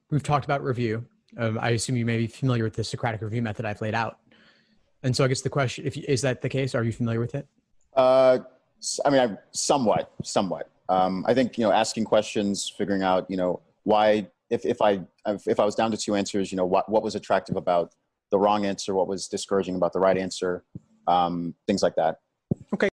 we've talked about review. I assume you may be familiar with the Socratic review method I've laid out. And so I guess the question, is that the case? Are you familiar with it? I mean, somewhat. I think, asking questions, figuring out, why, if I was down to two answers, what was attractive about the wrong answer, what was discouraging about the right answer, things like that. Okay.